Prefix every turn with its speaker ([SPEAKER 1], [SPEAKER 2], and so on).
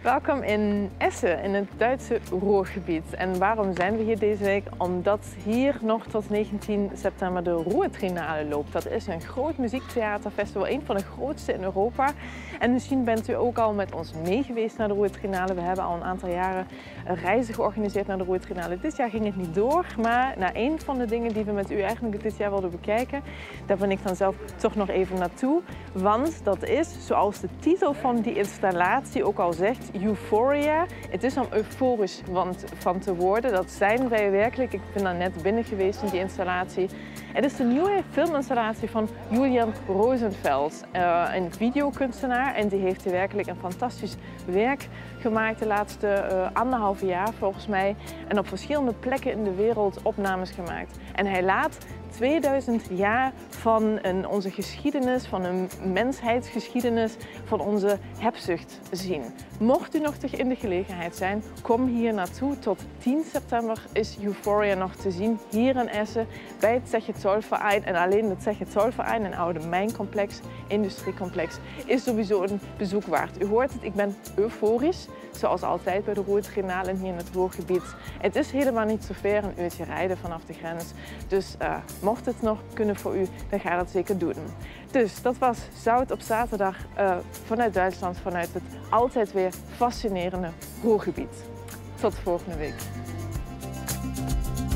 [SPEAKER 1] Welkom in Essen, in het Duitse Ruhrgebied. En waarom zijn we hier deze week? Omdat hier nog tot 19 september de Ruhrtrinale loopt. Dat is een groot muziektheaterfestival, een van de grootste in Europa. En misschien bent u ook al met ons mee geweest naar de Ruhrtrinale. We hebben al een aantal jaren reizen georganiseerd naar de Ruhrtrinale. Dit jaar ging het niet door, maar naar een van de dingen die we met u eigenlijk dit jaar wilden bekijken, daar ben ik dan zelf toch nog even naartoe. Want dat is, zoals de titel van die installatie ook al zegt, Euphoria. Het is om euforisch van te worden. Dat zijn wij werkelijk. Ik ben daar net binnen geweest in die installatie. Het is de nieuwe filminstallatie van Julian Rosenfeld, een videokunstenaar. En die heeft werkelijk een fantastisch werk gemaakt de laatste anderhalve jaar volgens mij. En op verschillende plekken in de wereld opnames gemaakt. En hij laat 2000 jaar van onze geschiedenis, van een mensheidsgeschiedenis, van onze hebzucht zien. Mocht u nog in de gelegenheid zijn, kom hier naartoe. Tot 10 september is Euphoria nog te zien hier in Essen bij het Zeche Zollverein. En alleen het Zeche Zollverein, een oude mijncomplex, industriecomplex, is sowieso een bezoek waard. U hoort het, ik ben euforisch, zoals altijd bij de Ruhrtrinale hier in het Ruhrgebied. Het is helemaal niet zo ver, een uurtje rijden vanaf de grens. Dus mocht het nog kunnen voor u, dan ga dat zeker doen. Dus dat was Zout op zaterdag vanuit Duitsland, vanuit het altijd weer fascinerende Ruhrgebied. Tot volgende week.